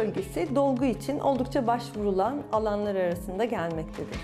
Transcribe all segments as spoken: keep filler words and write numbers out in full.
bölgesi dolgu için oldukça başvurulan alanlar arasında gelmektedir.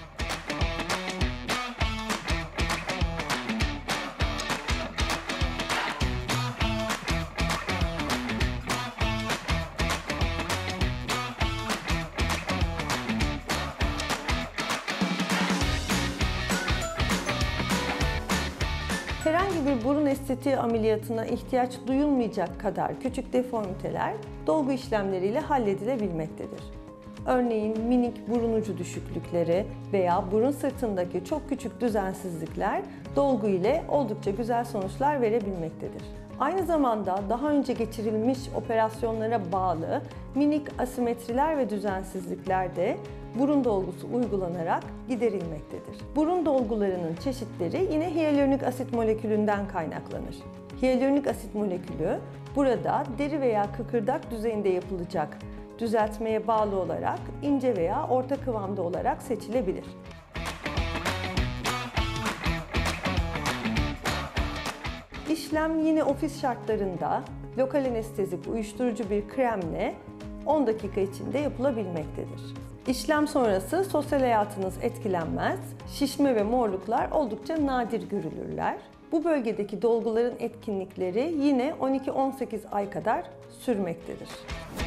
Herhangi bir burun estetiği ameliyatına ihtiyaç duyulmayacak kadar küçük deformiteler dolgu işlemleriyle halledilebilmektedir. Örneğin minik burun ucu düşüklükleri veya burun sırtındaki çok küçük düzensizlikler dolgu ile oldukça güzel sonuçlar verebilmektedir. Aynı zamanda daha önce geçirilmiş operasyonlara bağlı minik asimetriler ve düzensizlikler de burun dolgusu uygulanarak giderilmektedir. Burun dolgularının çeşitleri yine hyaluronik asit molekülünden kaynaklanır. Hyaluronik asit molekülü burada deri veya kıkırdak düzeyinde yapılacak düzeltmeye bağlı olarak ince veya orta kıvamda olarak seçilebilir. İşlem yine ofis şartlarında lokal anestezik uyuşturucu bir kremle on dakika içinde yapılabilmektedir. İşlem sonrası sosyal hayatınız etkilenmez, şişme ve morluklar oldukça nadir görülürler. Bu bölgedeki dolguların etkinlikleri yine on iki on sekiz ay kadar sürmektedir.